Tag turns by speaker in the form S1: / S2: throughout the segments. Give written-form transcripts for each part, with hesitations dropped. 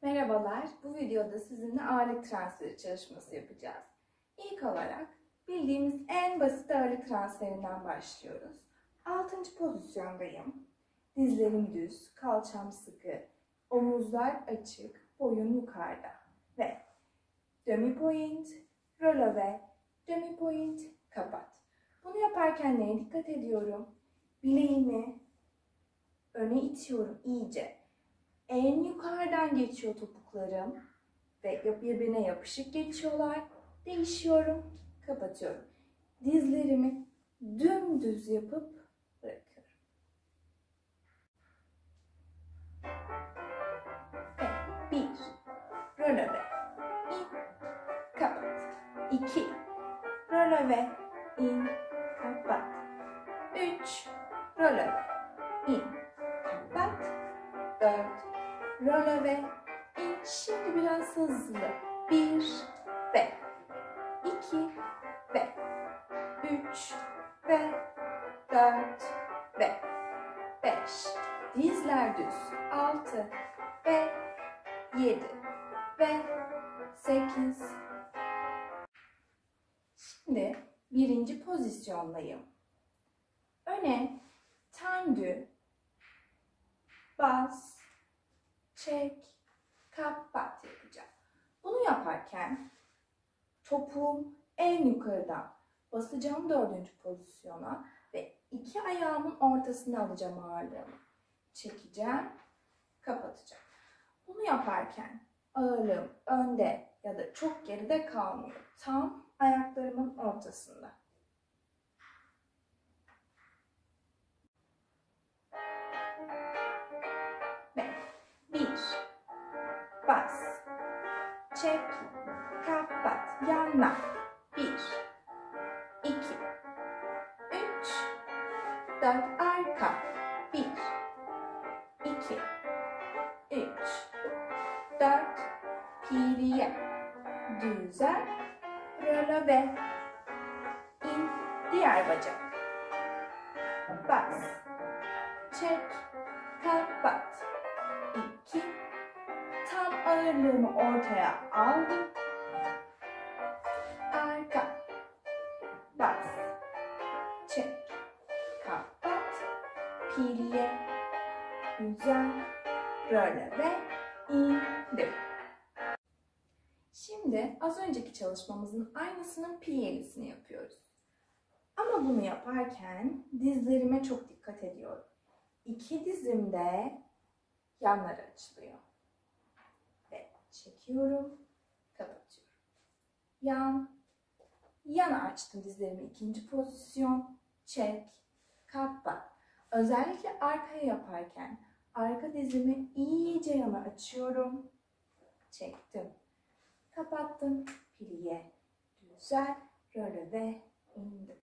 S1: Merhabalar, bu videoda sizinle ağırlık transferi çalışması yapacağız. İlk olarak bildiğimiz en basit ağırlık transferinden başlıyoruz. 6. pozisyondayım. Dizlerim düz, kalçam sıkı, omuzlar açık, boyun yukarıda. Ve demi point, röleve, demi point, kapat. Bunu yaparken neye dikkat ediyorum? Bileğimi öne itiyorum iyice. En yukarıdan geçiyor topuklarım ve birbirine yapışık geçiyorlar. Değişiyorum, kapatıyorum. Dizlerimi dümdüz yapıp bırakıyorum. Ve 1, röleve, in, kapat. 2, röleve, in, kapat. 3, röleve, in, kapat. 4, röleve, in. Şimdi biraz hızlı. 1 ve 2 ve 3 ve 4 ve 5. Dizler düz. 6 ve 7 ve 8. Şimdi birinci pozisyondayım. Öne tendu, bas, çek, kapat yapacağım. Bunu yaparken topuğum en yukarıdan basacağım 4. pozisyona ve 2 ayağımın ortasına alacağım ağırlığımı. Çekeceğim, kapatacağım. Bunu yaparken ağırlığım önde ya da çok geride kalmıyor. Tam ayaklarımın ortasında. Ve 1, bas, çek, kapat, yana. 1, 2, 3, 4, arka. 1, 2, 3, 4, piliye, düzel, röleve, in, diğer bacak. Bas, çek, kapat. 2, tam ağırlığımı ortaya aldım. Arka, bas, çek, kapat, piliye, güzel, röleve, indim. Şimdi az önceki çalışmamızın aynısının piyelisini yapıyoruz. Ama bunu yaparken dizlerime çok dikkat ediyorum. 2 dizim de yanlara açılıyor. Ve çekiyorum, kapatıyorum. Yana açtım dizlerimi 2. pozisyon. Çek, kapat. Özellikle arkaya yaparken arka dizimi iyice yana açıyorum. Çektim, kapattım. Piliye, düzel, röleve, indim.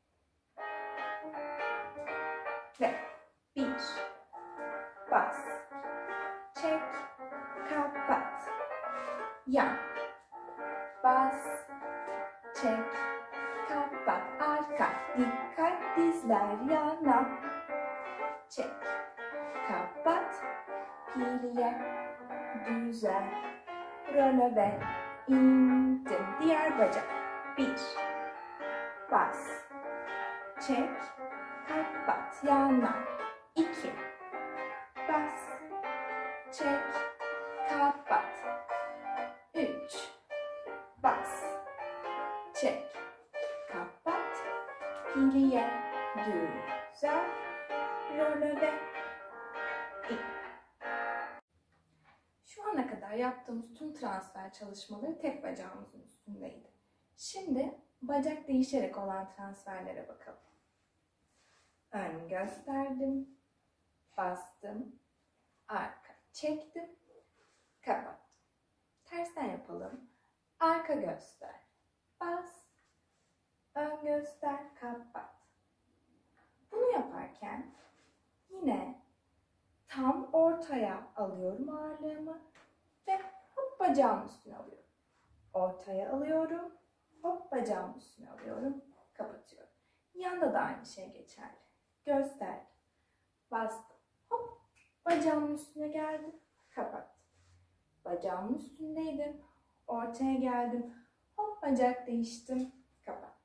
S1: Ve 1, bas, çek, kapat, yan, bas, çek, kapat, arka, dikkat, dizler yana, çek, kapat, piliye, düzel, röleve, indim, diğer bacak. 1, bas, çek, kapat, yana. 2, bas, çek, kapat. 3, bas, çek, kapat, piliye, düzel, röleve, in. Şu ana kadar yaptığımız tüm transfer çalışmaları tek bacağımızın üstündeydi. Şimdi bacak değişerek olan transferlere bakalım. Ön gösterdim, bastım, arka çektim, kapattım. Tersten yapalım. Arka göster, bas, ön göster, kapat. Bunu yaparken yine tam ortaya alıyorum ağırlığımı ve hop bacağımın üstüne alıyorum. Ortaya alıyorum, hop bacağımın üstüne alıyorum, kapatıyorum. Yanda da aynı şey geçerli. Göster, bastım, hop bacağımın üstüne geldim, kapattım. bacağımın üstündeydim. Ortaya geldim. Hop, bacak değiştim. Kapat.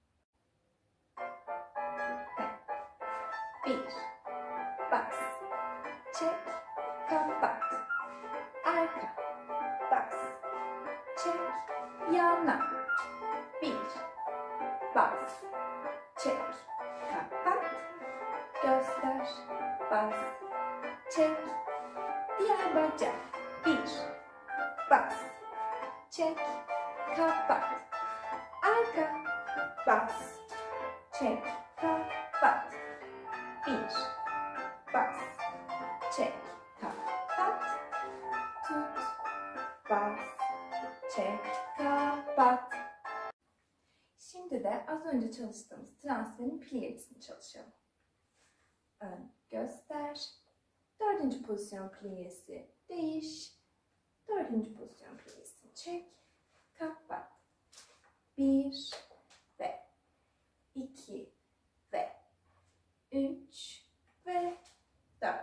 S1: Bir. Bas. Çek. Kapat. Arka. Bas. Çek. Yana. Bir. Bas. Çek. Kapat. Göster. Bas. Çek. Diğer bacak. Bir. Bas. Çek. Kapat. Arka. Bas. Çek. Kapat. Bir. Bas. Çek. Kapat. Tut. Bas. Çek. Kapat. Şimdi de az önce çalıştığımız transferin pliesini çalışalım. Ön göster. 4. pozisyon pliesi. Değiş. 4. pozisyon pliesini çek. Kapat. 1 ve 2 ve 3 ve 4.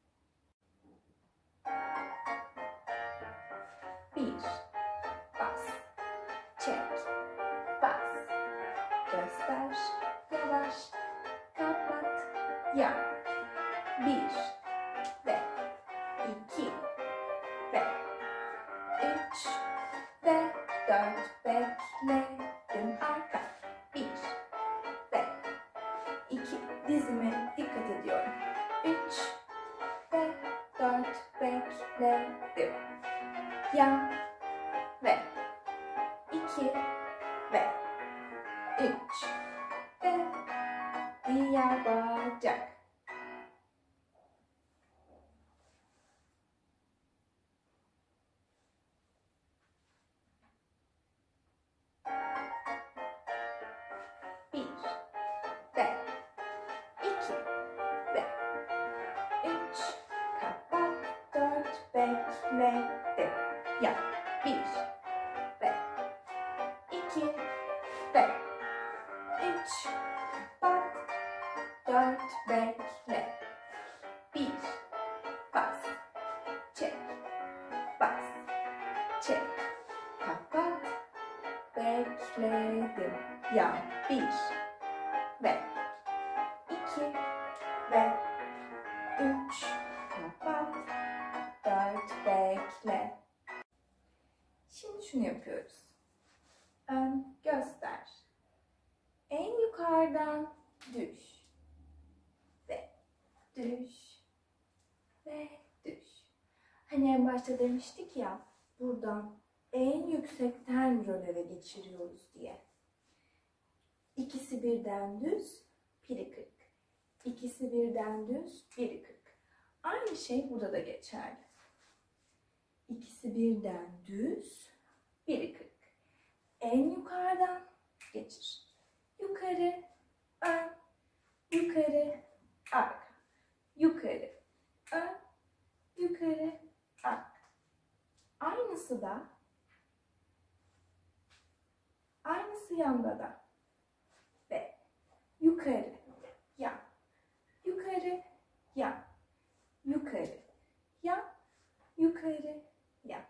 S1: 1. Bas. Çek. Bas. Göster. Yavaş. Kapat. Yan. 1 ve 2 ve 3 ve 4. Bekledim. Arka. 1 ve 2. Dizime dikkat ediyorum. 3 ve 4. Bekledim. Yan ve 2 ve 3 ve diğer bacak. Bir ve 2 ve 3. Kapat. 4. Bekledim. Yan. 1 ve 2 ve 3. Kapat. 4. Bekle. 1. Bas. Çek. Bas. Çek. Kapat. Bekledim. Yan. 1 ve 2 ve 3. Kapat. 4. Bekle. Şimdi şunu yapıyoruz. Ön göster. En yukarıdan düş. Ve düş. Ve düş. Hani en başta demiştik ya, buradan en yüksekten röleve geçiriyoruz diye. İkisi birden düz, biri 40. İkisi birden düz, biri 40. Aynı şey burada da geçerli. İkisi birden düz, biri 40. En yukarıdan geçir. Yukarı, ön, yukarı, arka. Yukarı, ön, yukarı, arka. Aynısı yanda da. Ve yukarı, yan, yukarı, yan, yukarı, yan, yukarı, yan.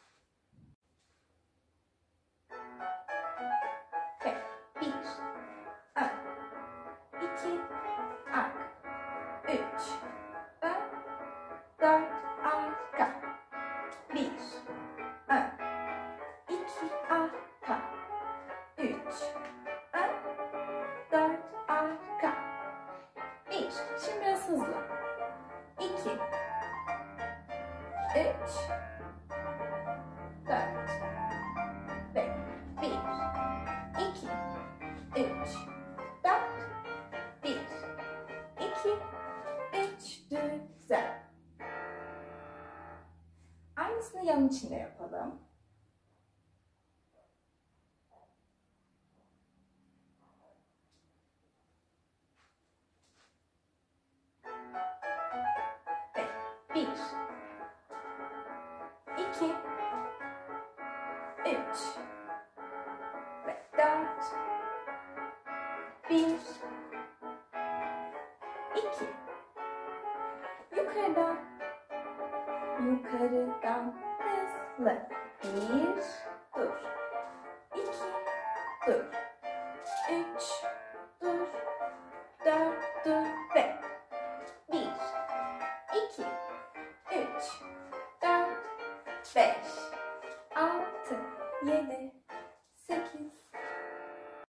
S1: Ve 1, ön, 2, arka, 3, ön, 4, arka, 1, ön, 2, arka, 3, ön, 4, arka, 1. Şimdi biraz hızlı. 2, 3, 4 ve 1, 2, 3, 4, 1, 2, 3, güzel. Aynısını yan içinde yapalım. Ve 1, 2, 3 ve 4, 1, 2, yukarıdan hız, Bir, dur. İki, dur. Üç, dur. Dört, dur ve bir, iki, üç, dört, beş, altı, yedi, sekiz,